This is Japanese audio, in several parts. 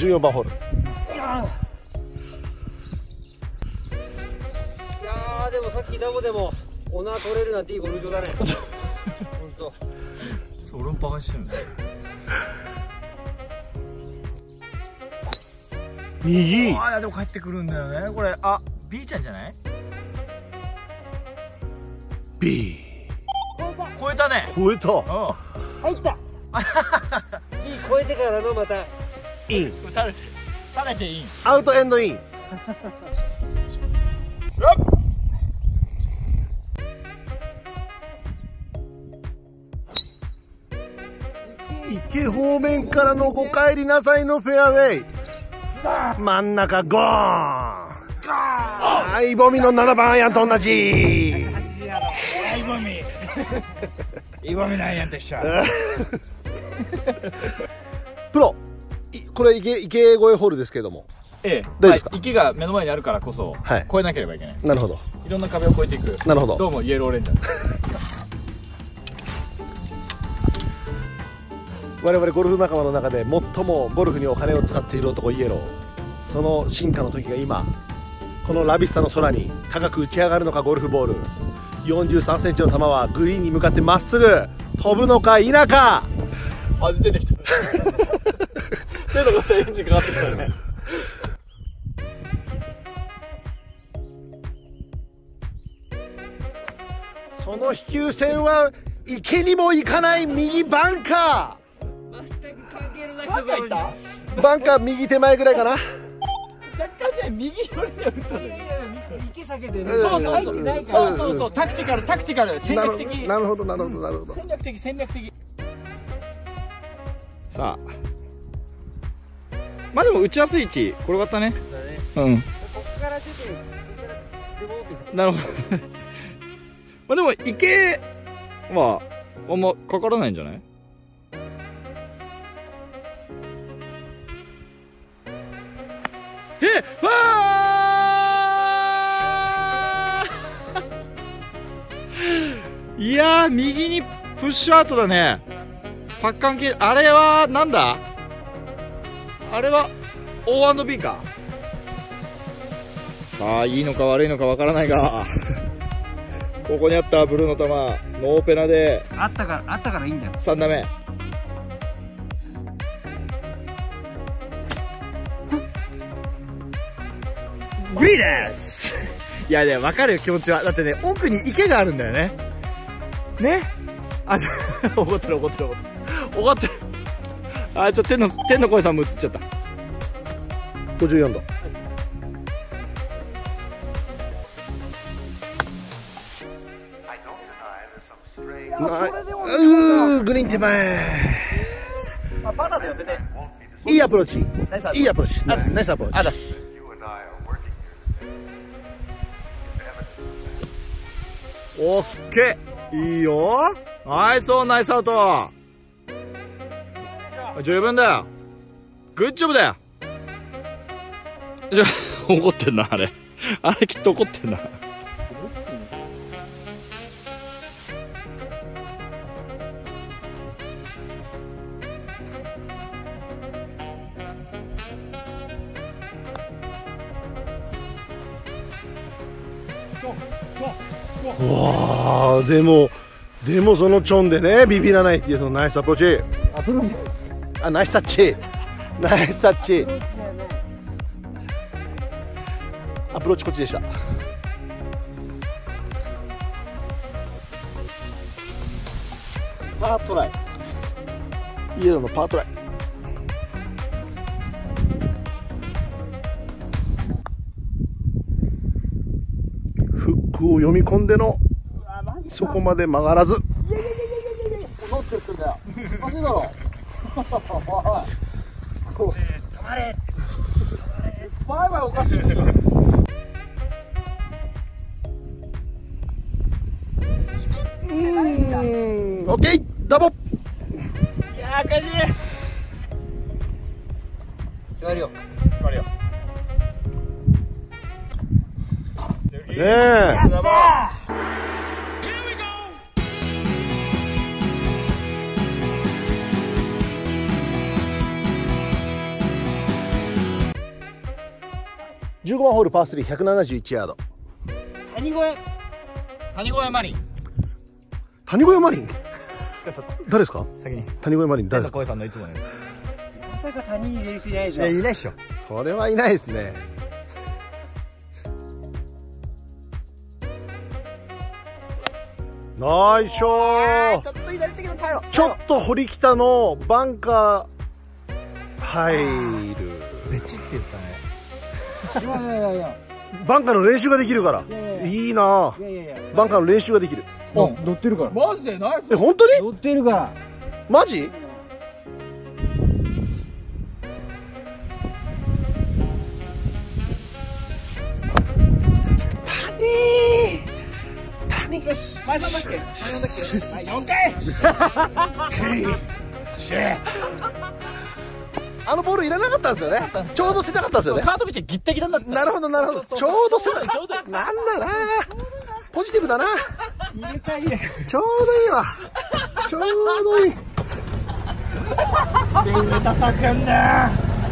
14番ホール。 いやーでもさっきダボでもオナー取れるなんていいゴルフ場だね。本当。 俺もバカにしてるね。 右。 ああ、でも帰ってくるんだよね。これ、あ、B ちゃんじゃない？ B。 超えたね。 超えた。 入った。いい超えてからのまた。 イン。 打たれてイン。 アウトエンドイン。池方面からのご帰りなさいのフェアウェイ。真ん中ゴーン。あ、イボミの7番アイアンと同じ。 イボミなんやんでした。 プロ、これ池越えホールですけれども。 ええ、 大丈夫ですか？ 池が目の前にあるからこそ、 はい、 越えなければいけない。 なるほど。 いろんな壁を越えていく。 なるほど。 どうもイエローレンジャーです。 我々ゴルフ仲間の中で最もゴルフにお金を使っている男イエロー。その進化の時が今、このラビスタの空に高く打ち上がるのかゴルフボール。43センチの球はグリーンに向かってまっすぐ飛ぶのか否か。 味出てきた。手のエンジンかかってきたよね。 その飛球線は池にも行かない右バンカ全く関係のない。 バンカー行った？ ー。バンカー右手前ぐらいかな。 若干ね、右寄りで打ったね。 池避けてね。 そうそう入ってないから。 そうそうそう、タクティカル、戦略的。 なるほどなるほどなるほど。 戦略的。 さあ、まあでも打ちやすい位置転がったね。うん。 ここから出て、 なるほど。まあでも池はあんまかからないんじゃない？わーいやー、右にプッシュアウトだね。パッカン系、あれはなんだ？あれは O&B か。さあ、いいのか悪いのかわからないがここにあったブルーの球ノーペナであったからいいんだよ。 3打目。グリーですいやね、わかるよ気持ちは。だってね、奥に池があるんだよね。ね、あ、怒ってる。あ、天の声さんも映っちゃった。 54度。グリーン手前。 バナーだよ、全然。 いいアプローチ。いいアプローチ。ナイスアプローチ。 あだす。 オッケー、いいよ。ナイスオン、ナイスアウト。十分だよ。グッジョブだよ。怒ってんな、あれ。あれきっと怒ってんな。 うわー、でもそのチョンでね、ビビらないっていうそのナイスアプローチ。あ、ナイスタッチ。ナイスタッチ。アプローチこっちでした。 パートライ。 イエローのパートライ。フックを読み込んでのそこまで曲がらず。 乗ってるんだよ。おかしいだろ。止まれ。バイバイおかしい。 オッケー、ダボ。 いやー、赤字。 決まるよ。 ねえ。 15番ホールパー3、171ヤード。 谷越マリン谷越マリン使っちゃった。 誰ですか？ 先に谷越マリン誰ですか？ 小江さんのいつものやまさか谷に入れる人いないでしつ。 ょ。 いないっしょ。 それはいないですね。ナイスショー。 ちょっと左的の耐えろ。 ちょっと堀北のバンカー入る。 ベチって言ったね。 いやバンカーの練習ができるから。いいなぁ。バンカーの練習ができる。 乗ってるから。 マジでナイス。 え、本当に？ 乗ってるから。 マジ？ よし、前さんだっけ？はい、4回。 あのボールいらなかったんですよね。ちょうどせなかったんですよね。 カート道はギッタギタになってた。 なるほどなるほど。ちょうどせなかった。なんだな。ポジティブだな。ちょうどいいわ。ちょうどいい。 叩くんだ。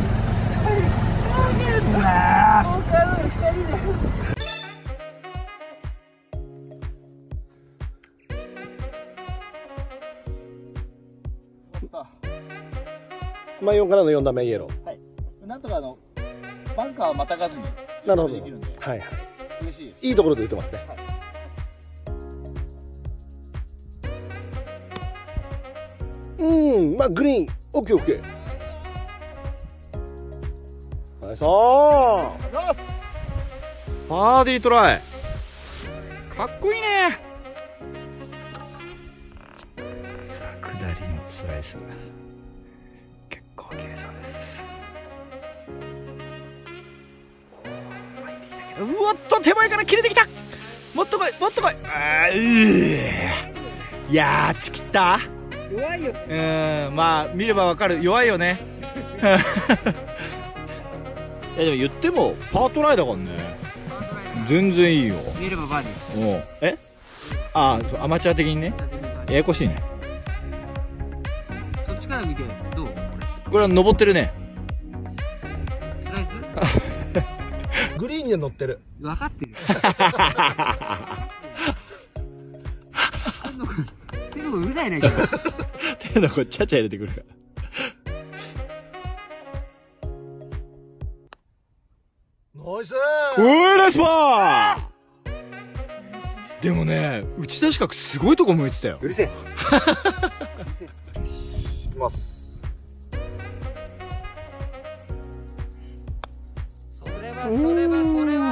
まあ4からの4打目イエロはい。なんとかバンカーをまたがずに。 ー。なるほど。 できるんではいはい。 嬉しい。 いいところで打ってますね。まあグリーン、オッケーオッケー。ナイスオン。 バーディートライ。かっこいいね。さあ、下りのスライス。結構綺麗そうです。うわっと手前から切れてきた。もっと来い、もっと来い。いやー、ちきった。 弱いよ。 まあ見ればわかる。弱いよね。いやでも言ってもパートライだからね。全然いいよ。 見ればバーディー。 ああ、そうアマチュア的にね。ややこしいね。 そっちから見てどう？ これは登ってるね。 スライス？ グリーンには乗ってる。 分かってるよ。手のうるさいね。 手のこちゃちゃ入れてくるから。 ナイスナイスパー。でもね、打ち出し角すごいとこ向いてたよ。 うるせえ。いきます。 それは。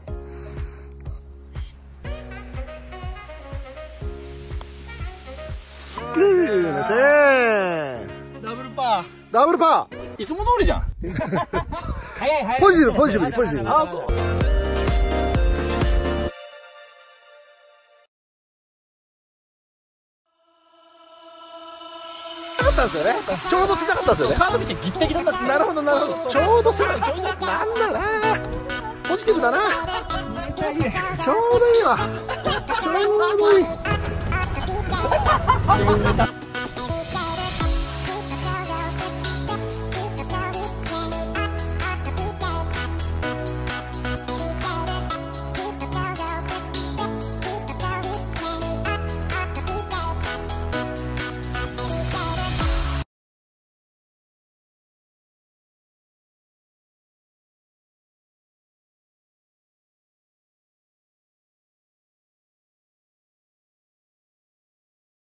ダブルパー。 ダブルパいつも通りじゃん。 早い。 ー。ポジティブポジティブポジティブ。 あ、そう。 なかったんですよね。ちょうどせなかったんですよね。 カート道はギッタギタになってた。 なるほどなるほど。ちょうどせなかった。なんだな。ポジティブだな。ちょうどいいわ。ちょうどいい。